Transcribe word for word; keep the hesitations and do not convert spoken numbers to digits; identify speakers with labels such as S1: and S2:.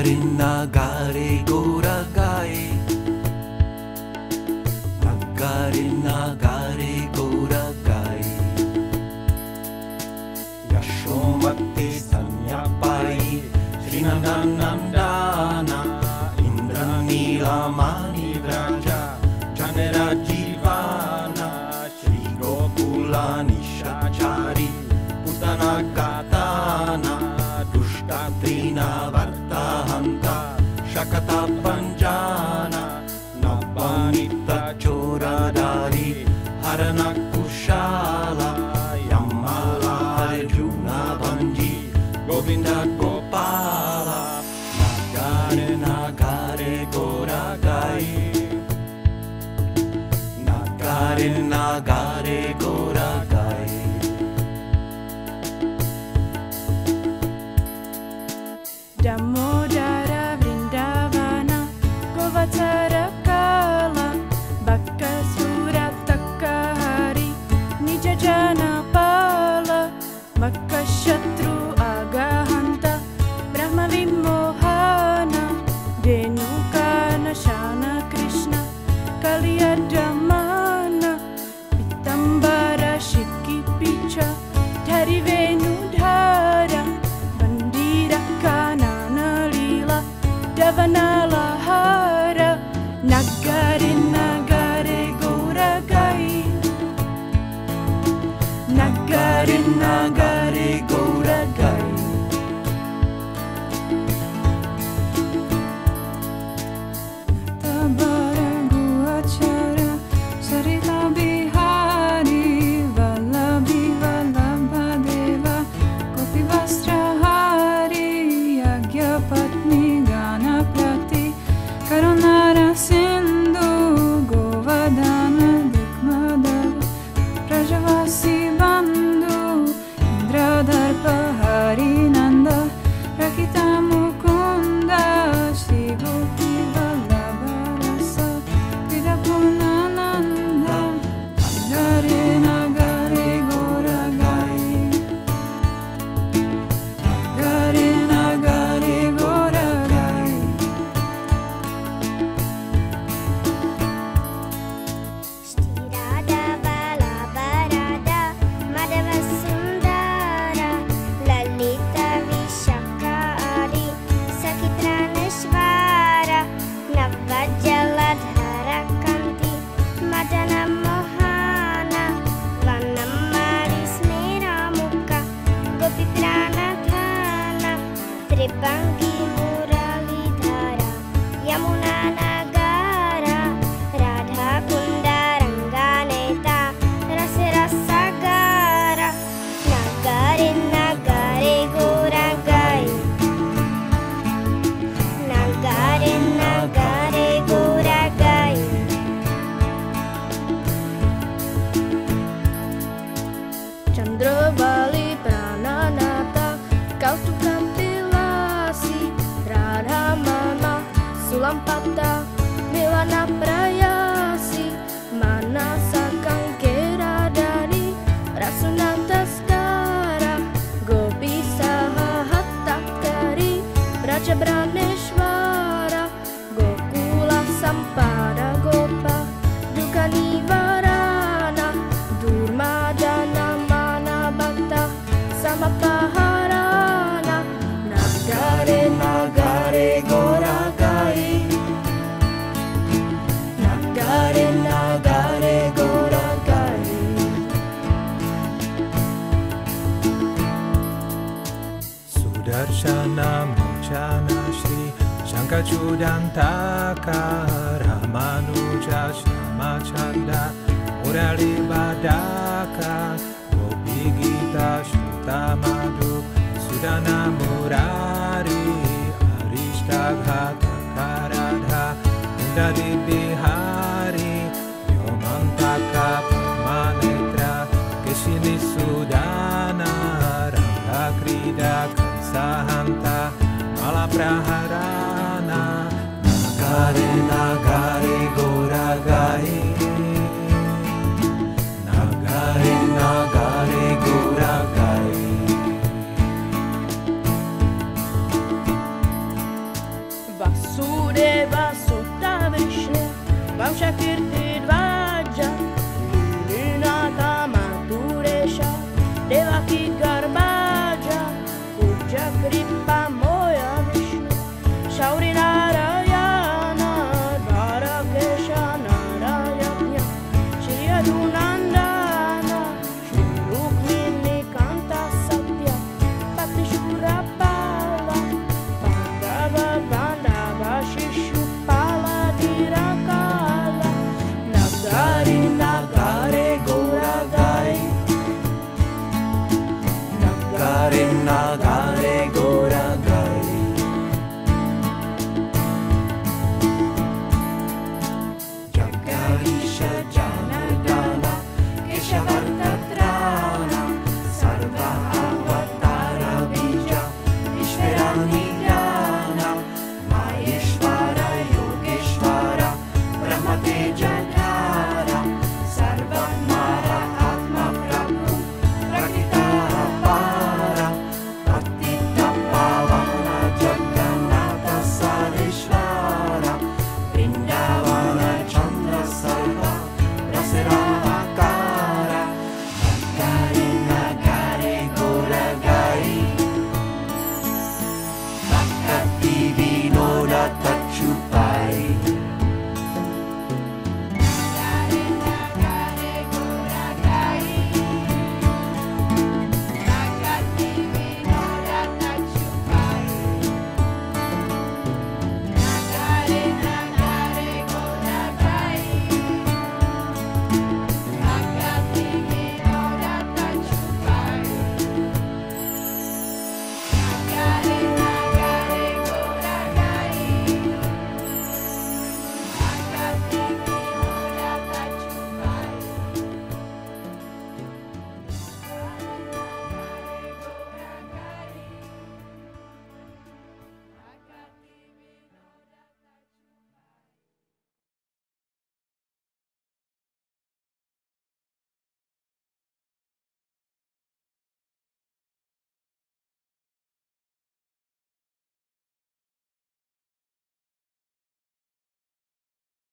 S1: Nagare nagare goragai, nagare nagare goragai. Yashomati sanyapai Srinandanandana Indranilamani Vraja Janera Jivana Shri Gokula Nishachari Putana Katana Dushta Trina Vartahanta Shakata Panjana Nabbanita Choradari Harana Kushala Yamala Arjuna Banji Govinda Gopala Nagare nagare goragai, Nagare nagare goragai.
S2: Damodara Vrindavana Govatara Kala Bakasura Takahari Nija Jana Pala Bakashatru Agahanta Brahma Vimohana Denukana Shana Krishna Kaliyadamana Pitambara Shiki Picha Dhari Venudhara Bandira Kanana Lila Davanalahara Nagare nagare goragai, Nagare nagare goragai.
S3: Tabarangu acara Sarita Bihari Vallabhi Vallabhadeva Gopi Vastrahari Yagya Patni Ganaprati Karunara Sindhu Govardhana Dikmadava Prajavasi Bandhu Indradharpa Harinanda Rakita Mukunda Shri Gopi Vallabharasa Vidapunananda Nagare nagare goragai, Nagare nagare goragai.
S4: Radha Balabarada Madhava Sundara Lalita Vishakari Sakitraneshvara Navajaladhara Kanti Madana Mohana Vanamari Smera Mukha Gopi Pranadhana Tribangi Muralidhara Yamuna Nagara Radha Kunda Ranganeta Rasa Rasagara Nagare nagare goragai, Nagare nagare goragai.
S2: Chandravali Prananata Kautukamtilasi Radhamana Sulampata Milana Prayasi Manasa Kankeradari Rasunataskara Gopi Sahahatakari Rajabraneshvara Gokula Sampada Gopa Duka Nivarana Durmadana Mana Bhakta Samapaharana Nagare nagare goragai, Nagare nagare goragai.
S5: Sudarshana Mochana Shri Shankachudantaka Ramanuja Shamachanda Murali Badaka Gopi Gita Shrutamadu Sudana Murari Arishtagata Karadha Mundari Bihari Yomantaka Padmanetra Keshini Sudana Rangha Krida Kansahanta Malapraharana Nagare nagare goragai, Nagare nagare goragai.
S2: Vasudeva Sutta Vrishne Vamshakirti Dvaja Ninata Maturesha Devaki